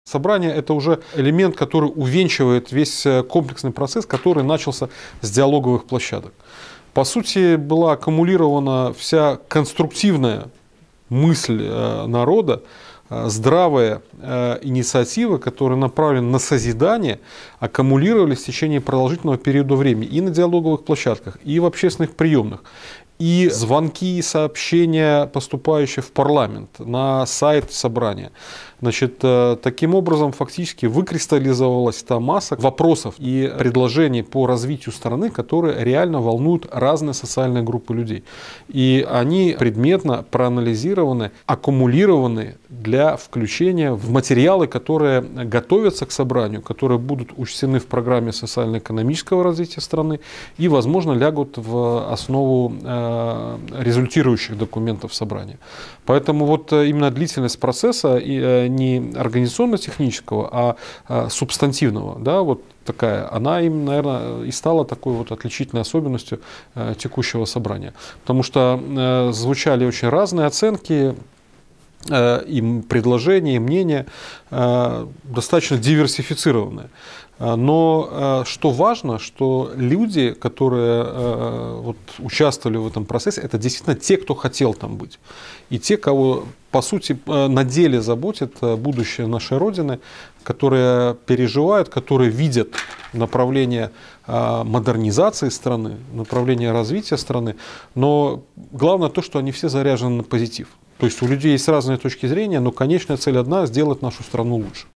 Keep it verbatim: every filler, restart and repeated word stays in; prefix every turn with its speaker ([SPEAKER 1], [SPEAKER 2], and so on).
[SPEAKER 1] Собрание – это уже элемент, который увенчивает весь комплексный процесс, который начался с диалоговых площадок. По сути, была аккумулирована вся конструктивная мысль народа, здравая инициатива, которая направлена на созидание, аккумулировались в течение продолжительного периода времени и на диалоговых площадках, и в общественных приемных. И звонки и сообщения, поступающие в парламент, на сайт собрания. Значит, таким образом фактически выкристаллизовалась та масса вопросов и предложений по развитию страны, которые реально волнуют разные социальные группы людей. И они предметно проанализированы, аккумулированы для включения в материалы, которые готовятся к собранию, которые будут учтены в программе социально-экономического развития страны и, возможно, лягут в основу результирующих документов собрания. Поэтому вот именно длительность процесса не организационно-технического, а субстантивного, да, вот такая, она им, наверное, и стала такой вот отличительной особенностью текущего собрания. Потому что звучали очень разные оценки, и предложения, и мнения достаточно диверсифицированные. Но что важно, что люди, которые вот, участвовали в этом процессе, это действительно те, кто хотел там быть. И те, кого, по сути, на деле заботит будущее нашей Родины, которые переживают, которые видят направление модернизации страны, направление развития страны. Но главное то, что они все заряжены на позитив. То есть у людей есть разные точки зрения, но конечная цель одна – сделать нашу страну лучше.